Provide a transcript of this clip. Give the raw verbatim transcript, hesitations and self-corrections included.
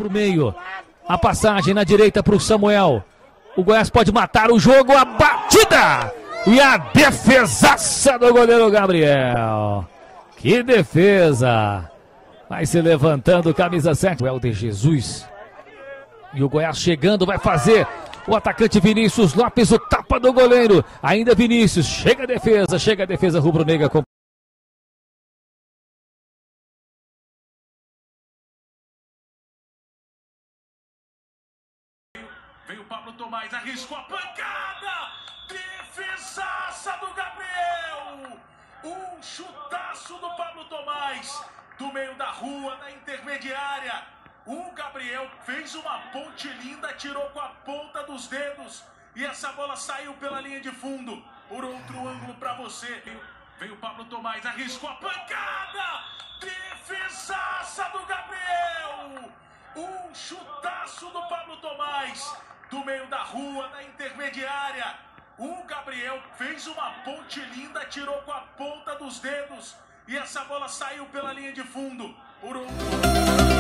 pro meio. A passagem na direita pro Samuel. O Goiás pode matar o jogo. A batida! E a defesaça do goleiro Gabriel. Que defesa! Vai se levantando, camisa sete. O Helder Jesus. E o Goiás chegando, vai fazer o atacante Vinícius Lopes, o tapa do goleiro. Ainda Vinícius, chega a defesa, chega a defesa rubro-negra. Com... Veio o Pablo Tomás, arriscou a pancada. Defesaça do Gabriel. Um chutaço do Pablo Tomás. Do meio da rua, da intermediária. O Gabriel fez uma ponte linda, tirou com a ponta dos dedos. E essa bola saiu pela linha de fundo. Por outro ângulo para você. Veio, veio o Pablo Tomás, arriscou a pancada. Defesaça do Gabriel. Um chutaço do Pablo Tomás. Do meio da rua, da intermediária. O Gabriel fez uma ponte linda, tirou com a ponta dos dedos. E essa bola saiu pela linha de fundo. Por outro...